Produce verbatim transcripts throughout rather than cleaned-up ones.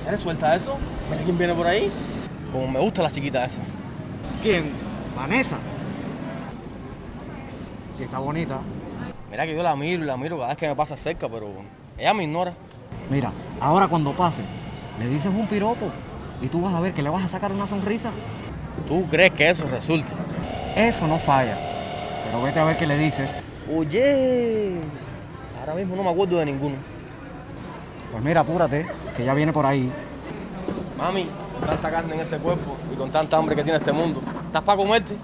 ¿Se suelta eso? ¿Mira quién viene por ahí? Como me gusta la chiquita esa. ¿Quién? ¿Vanessa? Sí, está bonita. Mira que yo la miro y la miro cada vez que me pasa cerca, pero ella me ignora. Mira, ahora cuando pase, le dices un piropo y tú vas a ver que le vas a sacar una sonrisa. ¿Tú crees que eso resulte? Eso no falla. Pero vete a ver qué le dices. Oye, ahora mismo no me acuerdo de ninguno. Pues mira, apúrate, que ya viene por ahí. Mami, con tanta carne en ese cuerpo y con tanta hambre que tiene este mundo, ¿estás para comerte?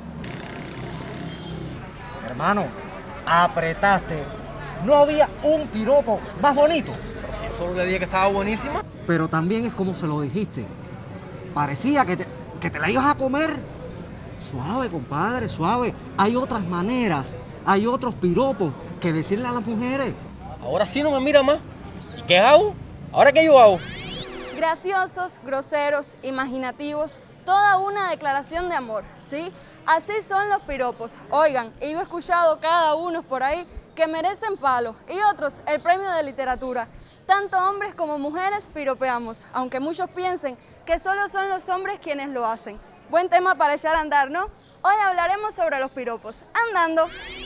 Hermano, apretaste. No había un piropo más bonito. Pero si yo solo le dije que estaba buenísima. Pero también es como se lo dijiste. Parecía que te, que te la ibas a comer. Suave, compadre, suave. Hay otras maneras, hay otros piropos que decirle a las mujeres. Ahora sí no me mira más. ¿Y qué hago? ¿Ahora qué yo hago? Graciosos, groseros, imaginativos, toda una declaración de amor, ¿sí? Así son los piropos. Oigan, y yo he escuchado cada uno por ahí que merecen palo y otros el premio de literatura. Tanto hombres como mujeres piropeamos, aunque muchos piensen que solo son los hombres quienes lo hacen. Buen tema para echar a andar, ¿no? Hoy hablaremos sobre los piropos. Andando.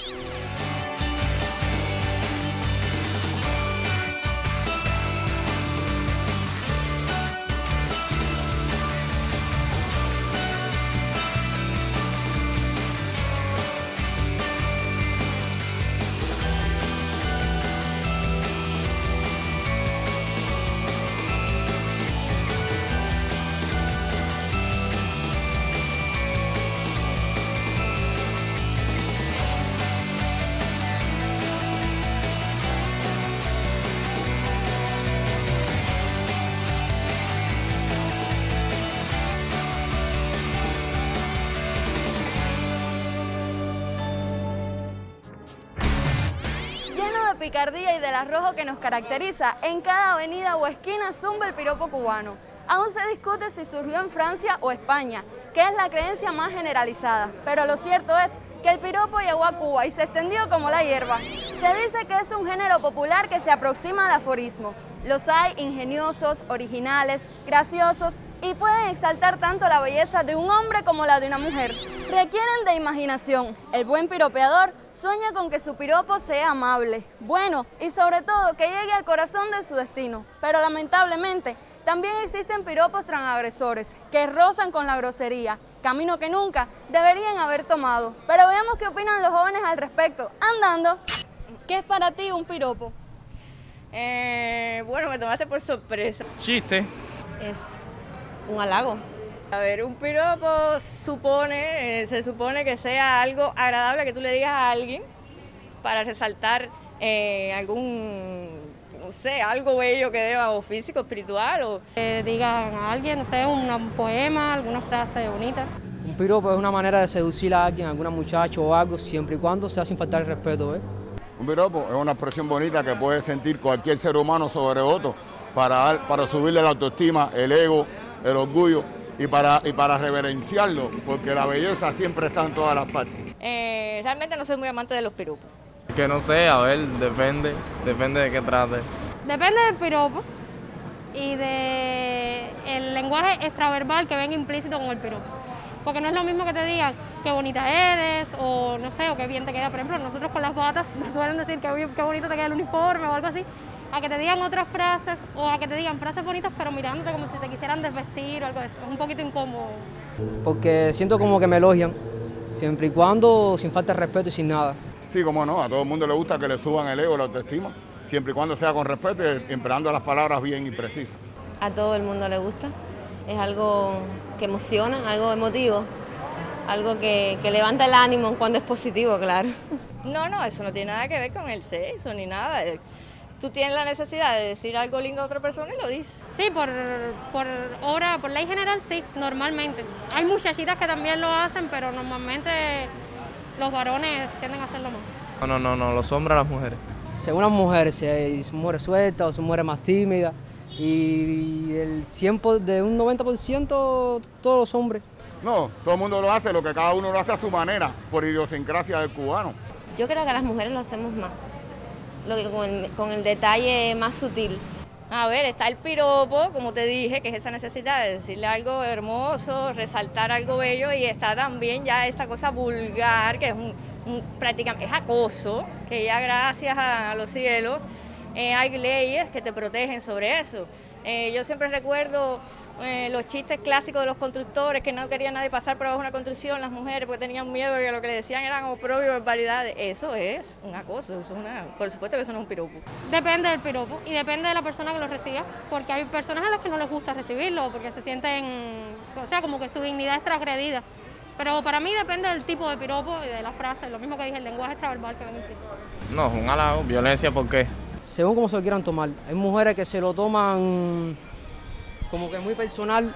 Picardía y del arrojo que nos caracteriza, en cada avenida o esquina zumba el piropo cubano. Aún se discute si surgió en Francia o España, que es la creencia más generalizada, pero lo cierto es que el piropo llegó a Cuba y se extendió como la hierba. Se dice que es un género popular que se aproxima al aforismo. Los hay ingeniosos, originales, graciosos y pueden exaltar tanto la belleza de un hombre como la de una mujer. Requieren de imaginación. El buen piropeador sueña con que su piropo sea amable, bueno y sobre todo que llegue al corazón de su destino. Pero lamentablemente también existen piropos transagresores que rozan con la grosería, camino que nunca deberían haber tomado. Pero veamos qué opinan los jóvenes al respecto. Andando, ¿qué es para ti un piropo? Eh, bueno, me tomaste por sorpresa. Chiste. Es un halago. A ver, un piropo supone, eh, se supone que sea algo agradable que tú le digas a alguien para resaltar eh, algún, no sé, algo bello que deba, o físico, espiritual. O... Que digan a alguien, no sé, un poema, alguna frase bonita. Un piropo es una manera de seducir a alguien, a alguna muchacha o algo, siempre y cuando sea sin faltar el respeto, ¿eh? Un piropo es una expresión bonita que puede sentir cualquier ser humano sobre otro para, para subirle la autoestima, el ego, el orgullo y para, y para reverenciarlo, porque la belleza siempre está en todas las partes. Eh, realmente no soy muy amante de los piropos. Que no sé, a ver, depende, depende de qué trate. Depende del piropo y del lenguaje extraverbal que venga implícito con el piropo. Porque no es lo mismo que te digan qué bonita eres o no sé, o qué bien te queda. Por ejemplo, nosotros con las batas nos suelen decir qué, qué bonito te queda el uniforme o algo así. A que te digan otras frases o a que te digan frases bonitas pero mirándote como si te quisieran desvestir o algo de eso. Es un poquito incómodo. Porque siento como que me elogian, siempre y cuando sin falta de respeto y sin nada. Sí, como no, a todo el mundo le gusta que le suban el ego, la autoestima, siempre y cuando sea con respeto y empleando las palabras bien y precisas. A todo el mundo le gusta, es algo que emociona, algo emotivo, algo que, que levanta el ánimo cuando es positivo, claro. No, no, eso no tiene nada que ver con el sexo ni nada. Tú tienes la necesidad de decir algo lindo a otra persona y lo dices. Sí, por, por obra, por ley general sí, normalmente. Hay muchachitas que también lo hacen, pero normalmente los varones tienden a hacerlo más. No, no, no, no, los hombres a las mujeres. Según las mujeres, si hay- son mujeres sueltas o son mujeres más tímidas, y el cien por- de un noventa por ciento todos los hombres. No, todo el mundo lo hace, lo que cada uno lo hace a su manera, por idiosincrasia del cubano. Yo creo que las mujeres lo hacemos más, lo que con el, con el detalle más sutil. A ver, está el piropo, como te dije, que es esa necesidad de decirle algo hermoso, resaltar algo bello, y está también ya esta cosa vulgar, que es un, un prácticamente es acoso, que ya gracias a, a los cielos eh, hay leyes que te protegen sobre eso. Eh, yo siempre recuerdo eh, los chistes clásicos de los constructores, que no quería nadie pasar por abajo de una construcción, las mujeres, porque tenían miedo de que lo que le decían eran oprobio y barbaridades. Eso es un acoso, eso es una, por supuesto que eso no es un piropo. Depende del piropo y depende de la persona que lo reciba, porque hay personas a las que no les gusta recibirlo, porque se sienten, o sea, como que su dignidad es transgredida. Pero para mí depende del tipo de piropo y de la frase, lo mismo que dije, el lenguaje extraverbal que ven implícito. No, es un halago. Violencia, ¿por qué? Según como se lo quieran tomar. Hay mujeres que se lo toman como que muy personal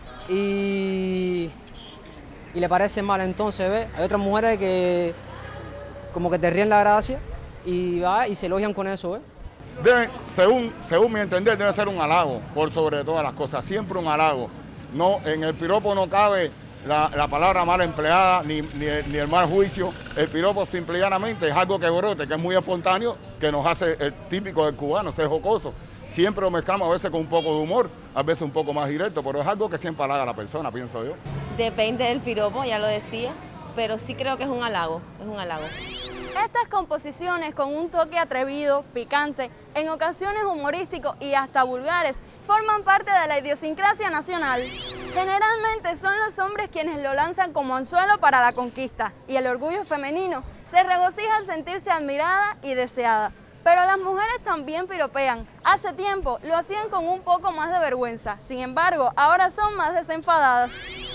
y, y le parece mal, entonces, ¿ves? Hay otras mujeres que como que te ríen la gracia y, va, y se elogian con eso, ¿ves? Debe, según, según mi entender, debe ser un halago, por sobre todas las cosas, siempre un halago. No, en el piropo no cabe la, la palabra mal empleada, ni, ni, ni el mal juicio. El piropo simple y llanamente es algo que brote, que es muy espontáneo, que nos hace el típico del cubano, ser jocoso. Siempre lo mezclamos a veces con un poco de humor, a veces un poco más directo, pero es algo que siempre halaga a la persona, pienso yo. Depende del piropo, ya lo decía, pero sí creo que es un halago, es un halago. Estas composiciones con un toque atrevido, picante, en ocasiones humorístico y hasta vulgares, forman parte de la idiosincrasia nacional. Generalmente son los hombres quienes lo lanzan como anzuelo para la conquista, y el orgullo femenino se regocija al sentirse admirada y deseada. Pero las mujeres también piropean. Hace tiempo lo hacían con un poco más de vergüenza, sin embargo, ahora son más desenfadadas.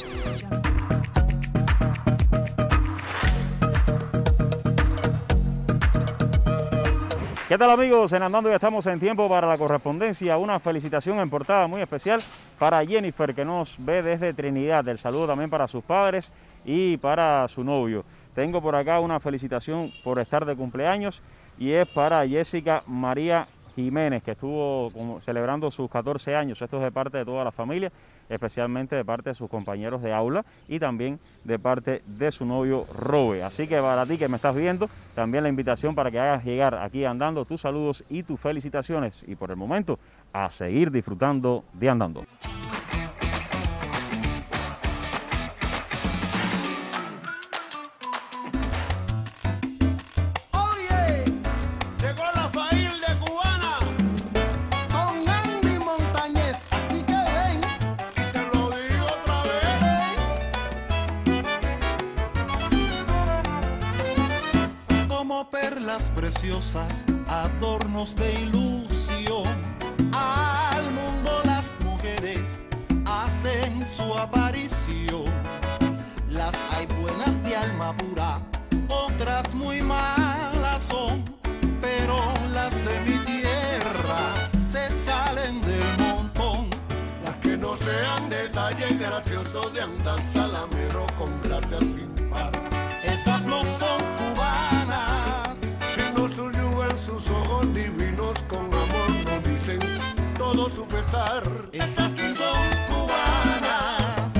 ¿Qué tal, amigos? En Andando ya estamos en tiempo para la correspondencia. Una felicitación en portada muy especial para Jennifer, que nos ve desde Trinidad. El saludo también para sus padres y para su novio. Tengo por acá una felicitación por estar de cumpleaños y es para Jessica María Jiménez, que estuvo como celebrando sus catorce años. Esto es de parte de toda la familia, especialmente de parte de sus compañeros de aula y también de parte de su novio Robe. Así que para ti que me estás viendo, también la invitación para que hagas llegar aquí Andando tus saludos y tus felicitaciones. Y por el momento, a seguir disfrutando de Andando. Perlas preciosas, adornos de ilusión, al mundo las mujeres hacen su aparición. Las hay buenas de alma pura, otras muy malas son, pero las de mi tierra se salen del montón. Las que no sean detalles graciosos de andar salamero con gracia sin par, esas no son cubanas. Sino subyugan sus ojos divinos, con amor nos dicen todo su pesar. Esas sí son cubanas.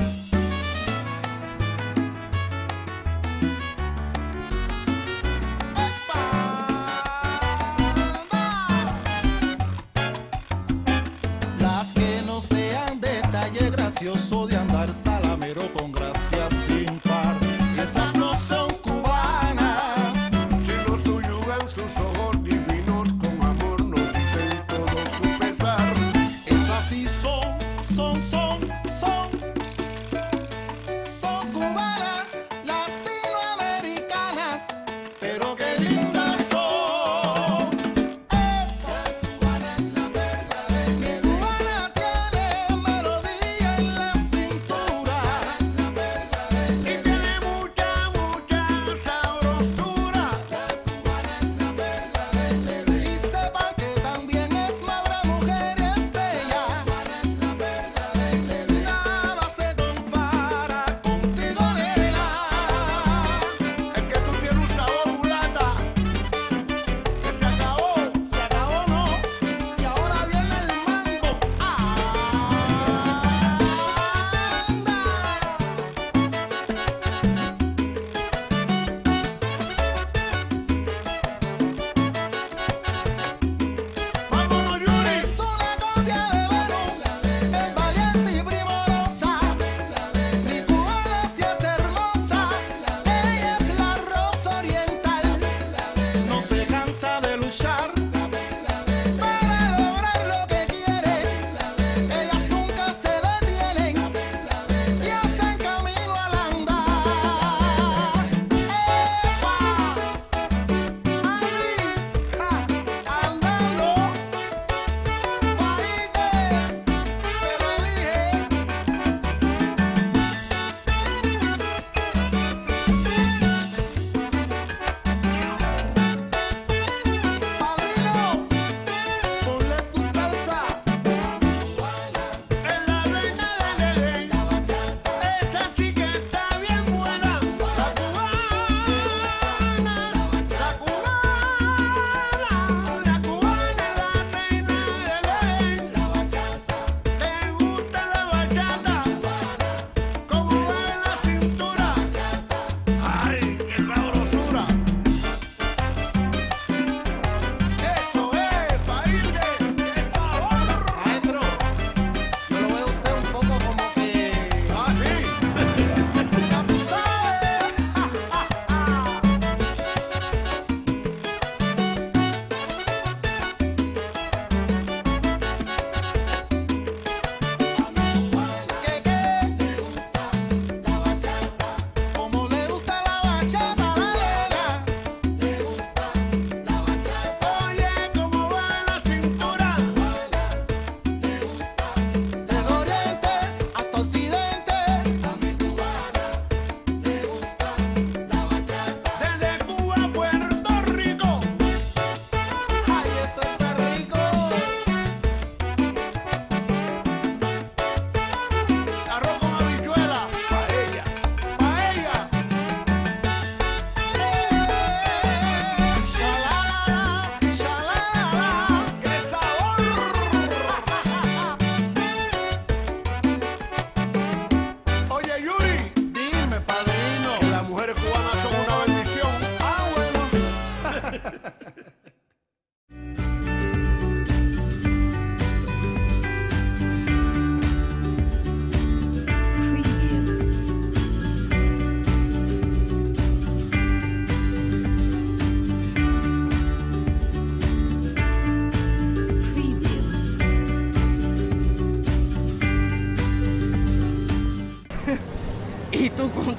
Las que no sean detalle gracioso de andar salamero con gracia sin par, esas no son cubanas. Si nos subyugan sus ojos divinos, con amor nos dicen todo su pesar. Esas sí son, son, son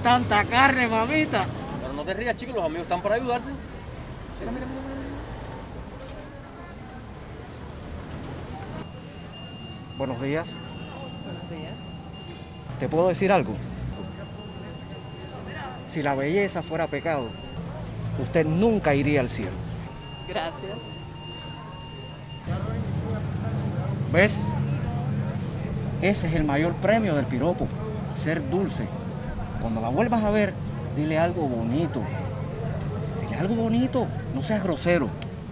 tanta carne, mamita. Pero no te rías, chicos, los amigos están para ayudarse. Mira, mira, mira. Buenos días. Buenos días. ¿Te puedo decir algo? Si la belleza fuera pecado, usted nunca iría al cielo. Gracias. ¿Ves? Ese es el mayor premio del piropo, ser dulce. Cuando la vuelvas a ver, dile algo bonito. Dile algo bonito, no seas grosero.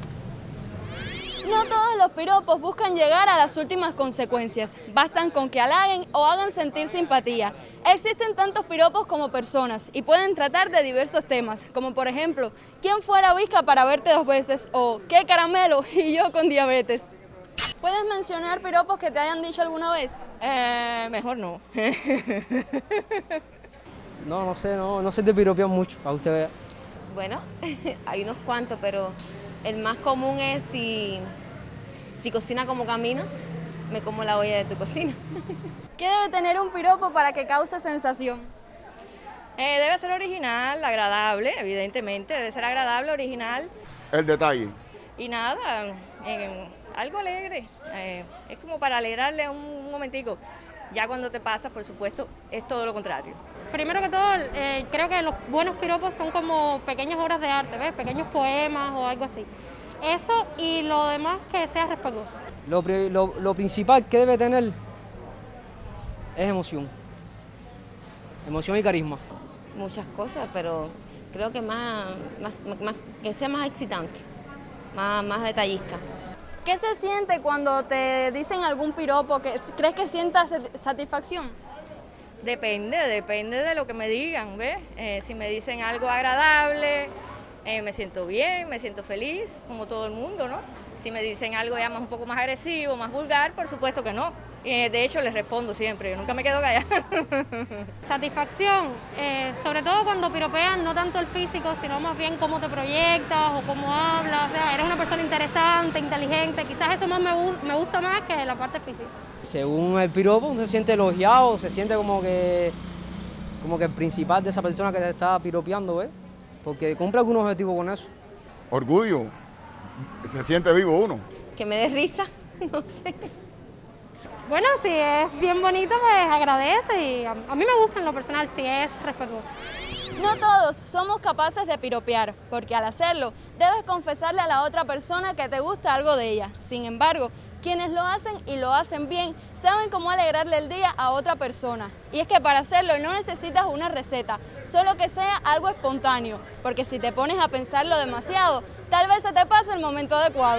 No todos los piropos buscan llegar a las últimas consecuencias. Bastan con que halaguen o hagan sentir simpatía. Existen tantos piropos como personas y pueden tratar de diversos temas, como por ejemplo, ¿quién fuera visca para verte dos veces? O ¿qué caramelo? Y yo con diabetes. ¿Puedes mencionar piropos que te hayan dicho alguna vez? Eh, mejor no. No, no sé, no, no sé de piropear mucho, para usted vea. Bueno, hay unos cuantos, pero el más común es si, si cocina como caminas, me como la olla de tu cocina. ¿Qué debe tener un piropo para que cause sensación? Eh, debe ser original, agradable, evidentemente, debe ser agradable, original. El detalle. Y nada, eh, algo alegre, eh, es como para alegrarle un, un momentico. Ya cuando te pasas, por supuesto, es todo lo contrario. Primero que todo, eh, creo que los buenos piropos son como pequeñas obras de arte, ¿ves? Pequeños poemas o algo así. Eso y lo demás que sea respetuoso. Lo, lo, lo principal que debe tener es emoción. Emoción y carisma. Muchas cosas, pero creo que más, más, más que sea más excitante, más, más detallista. ¿Qué se siente cuando te dicen algún piropo? Que, ¿crees que sientas satisfacción? Depende, depende de lo que me digan, ¿ves? Eh, si me dicen algo agradable, eh, me siento bien, me siento feliz, como todo el mundo, ¿no? Si me dicen algo ya más, un poco más agresivo, más vulgar, por supuesto que no. Eh, de hecho, les respondo siempre, yo nunca me quedo callada. Satisfacción, eh, sobre todo cuando piropean, no tanto el físico, sino más bien cómo te proyectas o cómo hablas. O sea, eres una persona interesante, inteligente, quizás eso más me, me gusta más que la parte física. Según el piropo, uno se siente elogiado, se siente como que, como que el principal de esa persona que te está piropeando, ¿ves? Porque cumple algún objetivo con eso. Orgullo, se siente vivo uno. Que me dé risa, no sé. Bueno, si es bien bonito, pues agradece y a, a mí me gusta en lo personal si es respetuoso. No todos somos capaces de piropear, porque al hacerlo debes confesarle a la otra persona que te gusta algo de ella. Sin embargo, quienes lo hacen y lo hacen bien saben cómo alegrarle el día a otra persona. Y es que para hacerlo no necesitas una receta, solo que sea algo espontáneo, porque si te pones a pensarlo demasiado, tal vez se te pase el momento adecuado.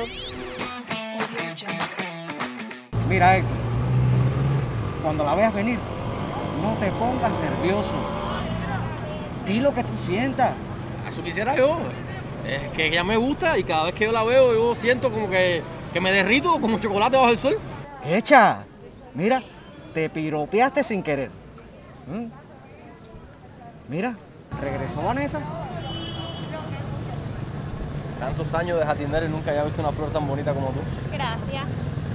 Mira, Héctor, cuando la veas venir, no te pongas nervioso. Di lo que tú sientas. Eso quisiera yo. Es que ella me gusta y cada vez que yo la veo, yo siento como que, que me derrito como chocolate bajo el sol. Echa, mira, te piropeaste sin querer. ¿Mm? Mira, regresó Vanessa. Tantos años de jardinero y nunca había visto una flor tan bonita como tú. Gracias.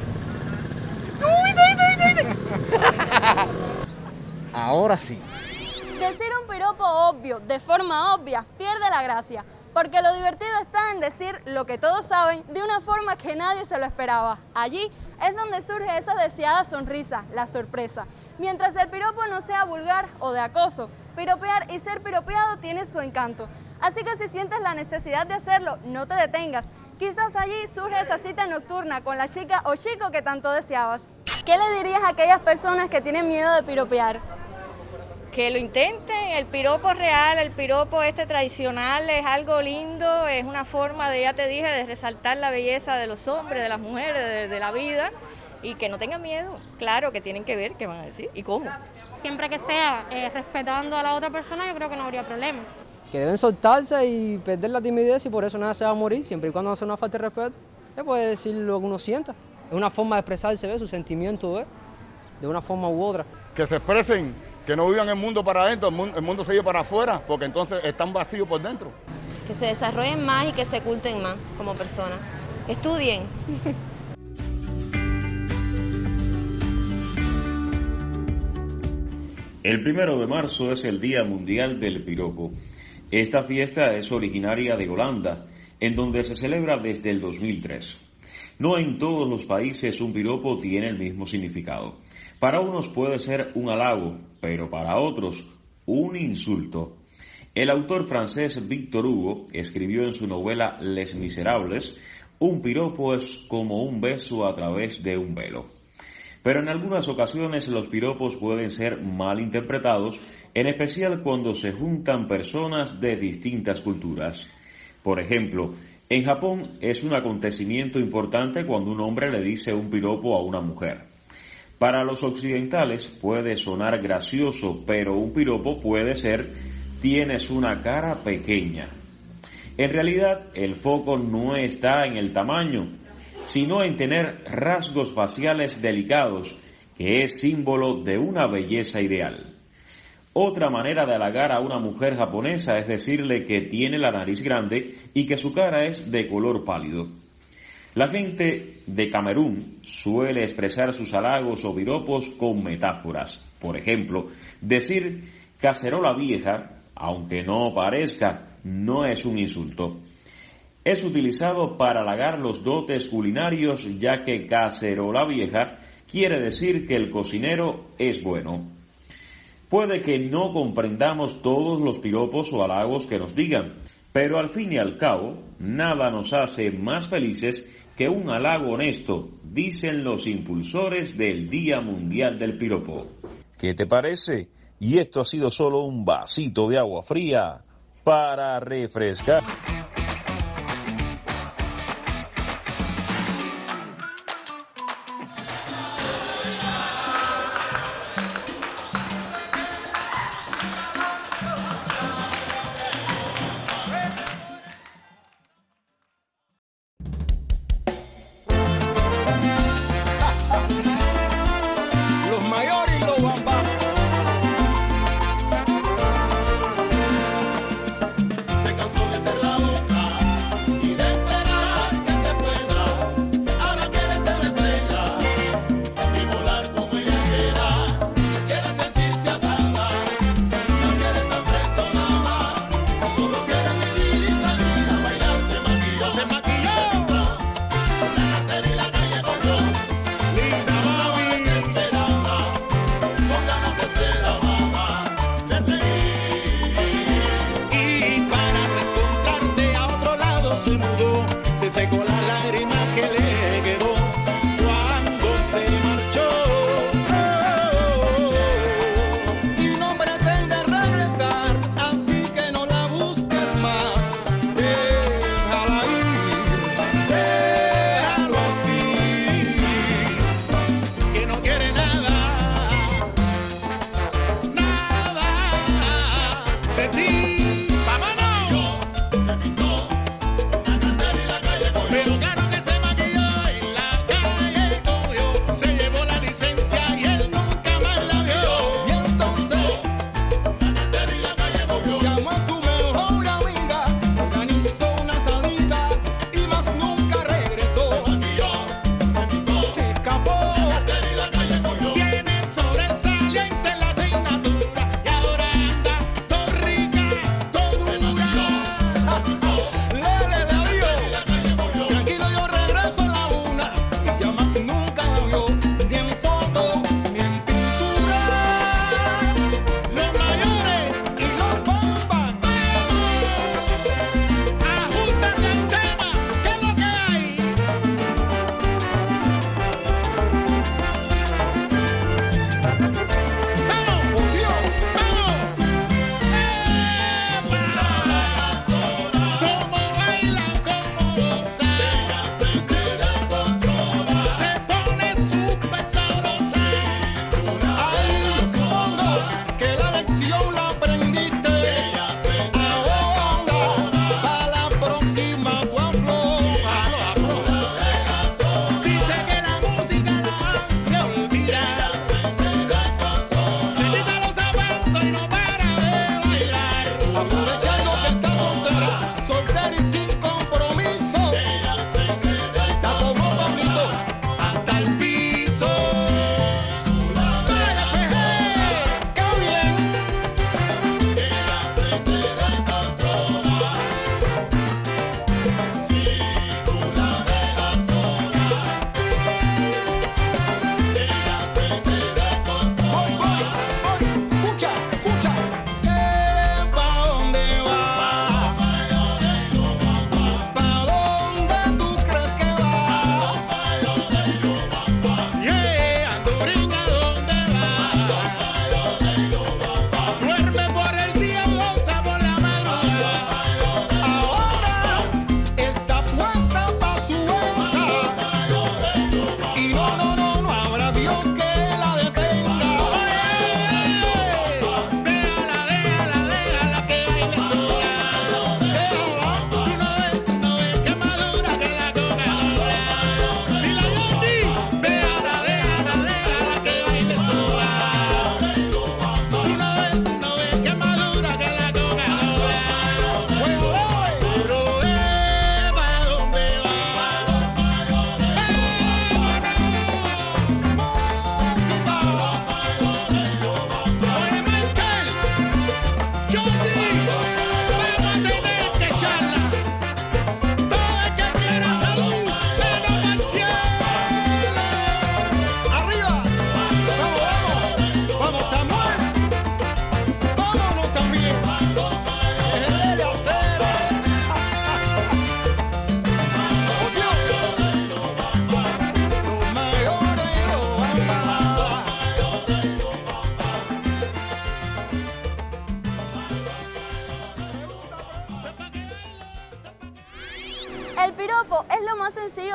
Ahora sí. Decir un piropo obvio, de forma obvia, pierde la gracia, porque lo divertido está en decir lo que todos saben de una forma que nadie se lo esperaba. Allí es donde surge esa deseada sonrisa, la sorpresa. Mientras el piropo no sea vulgar o de acoso, piropear y ser piropeado tiene su encanto. Así que si sientes la necesidad de hacerlo, no te detengas. Quizás allí surge esa cita nocturna con la chica o chico que tanto deseabas. ¿Qué le dirías a aquellas personas que tienen miedo de piropear? Que lo intenten, el piropo real, el piropo este tradicional es algo lindo, es una forma de, ya te dije, de resaltar la belleza de los hombres, de las mujeres, de, de la vida, y que no tengan miedo. Claro que tienen que ver qué van a decir y cómo. Siempre que sea eh, respetando a la otra persona, yo creo que no habría problema. Que deben soltarse y perder la timidez y por eso nada se va a morir, siempre y cuando no sea una falta de respeto. Se puede decir lo que uno sienta. Es una forma de expresarse, ¿ves? Su sentimiento, ¿ves? De una forma u otra. Que se expresen, que no vivan el mundo para adentro, el mundo, el mundo se lleve para afuera, porque entonces están vacíos por dentro. Que se desarrollen más y que se oculten más como personas. Que estudien. El primero de marzo es el Día Mundial del Piropo. Esta fiesta es originaria de Holanda, en donde se celebra desde el dos mil tres. No en todos los países un piropo tiene el mismo significado. Para unos puede ser un halago, pero para otros un insulto. El autor francés Victor Hugo escribió en su novela Les Miserables: un piropo es como un beso a través de un velo. Pero en algunas ocasiones los piropos pueden ser mal interpretados, en especial cuando se juntan personas de distintas culturas. Por ejemplo, en Japón es un acontecimiento importante cuando un hombre le dice un piropo a una mujer. Para los occidentales puede sonar gracioso, pero un piropo puede ser: tienes una cara pequeña. En realidad, el foco no está en el tamaño, sino en tener rasgos faciales delicados, que es símbolo de una belleza ideal. Otra manera de halagar a una mujer japonesa es decirle que tiene la nariz grande y que su cara es de color pálido. La gente de Camerún suele expresar sus halagos o piropos con metáforas. Por ejemplo, decir cacerola vieja, aunque no parezca, no es un insulto. Es utilizado para halagar los dotes culinarios, ya que cacerola vieja quiere decir que el cocinero es bueno. Puede que no comprendamos todos los piropos o halagos que nos digan, pero al fin y al cabo, nada nos hace más felices que un halago honesto, dicen los impulsores del Día Mundial del Piropo. ¿Qué te parece? Y esto ha sido solo un vasito de agua fría para refrescar. Tranquilo,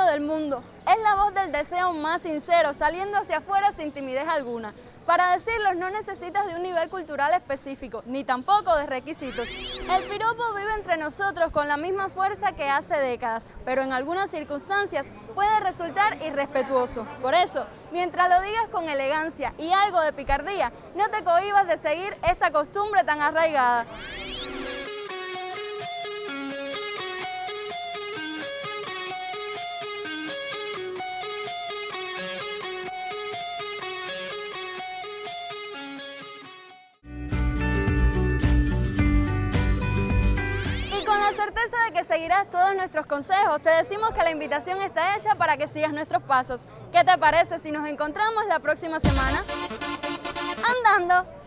del mundo. Es la voz del deseo más sincero, saliendo hacia afuera sin timidez alguna. Para decirlos no necesitas de un nivel cultural específico, ni tampoco de requisitos. El piropo vive entre nosotros con la misma fuerza que hace décadas, pero en algunas circunstancias puede resultar irrespetuoso. Por eso, mientras lo digas con elegancia y algo de picardía, no te cohibas de seguir esta costumbre tan arraigada. Certeza de que seguirás todos nuestros consejos, te decimos que la invitación está hecha para que sigas nuestros pasos. ¿Qué te parece si nos encontramos la próxima semana? Andando.